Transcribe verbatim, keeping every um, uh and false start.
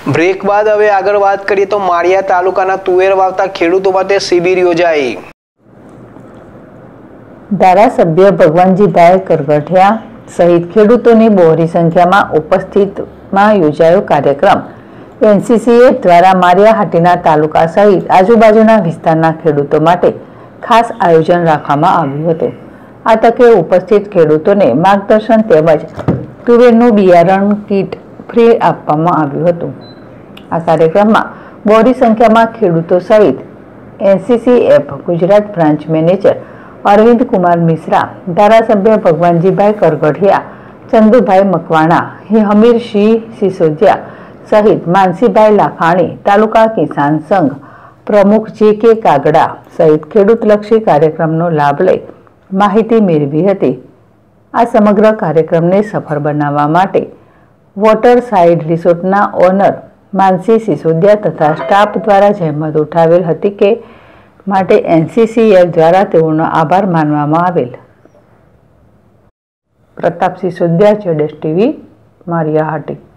Break બાદ હવે આગળ વાત કરીએ તો માળિયા તાલુકાના તુવેર વાવતા ખેડૂતો માટે શિબિર યોજાઈ। ધારાસભ્ય ભગવાનજીભાઈ કરગઠિયા સહિત ખેડૂતોની બહોળી સંખ્યામાં ઉપસ્થિતમાં યોજાયો કાર્યક્રમ। એનસીસીએફ દ્વારા માળિયાહાટીના તાલુકા સહિત આજુબાજુના વિસ્તારના ખેડૂતો માટે ખાસ આયોજન રાખવામાં આવ્યું હતું। આ તકે ઉપસ્થિત ખેડૂતોને માર્ગદર્શન તેમજ તુવેરનું બિયારણ કીટ ફ્રી આપવામાં આવ્યું હતું। આ કાર્યક્રમમાં બહોળી સંખ્યામાં ખેડૂતો સહિત NCCF Gujarat branch manager Arvind Kumar Mishra, ધારાસભ્ય ભગવાનજીભાઈ કરગઠિયા, ચંદુભાઈ મકવાણા, હમીરસિંહ સિસોદિયા સહિત માનસીભાઈ લાખાણી, તાલુકા કિસાન સંઘ પ્રમુખ જે કે કાગડા સહિત ખેડૂતલક્ષી કાર્યક્રમનો લાભ લઈ માહિતી મેળવી હતી। આ સમગ્ર કાર્યક્રમને સફળ બનાવવા માટે વોટર સાઇડ રિસોર્ટના ઓનર માનસી સિસોદિયા તથા સ્ટાફ દ્વારા જહેમત ઉઠાવેલ હતી કે માટે એનસીસીએફ દ્વારા તેઓનો આભાર માનવામાં આવેલ। પ્રતાપ સિસોદિયા, જેડેશ ટીવી, માળિયાહાટી।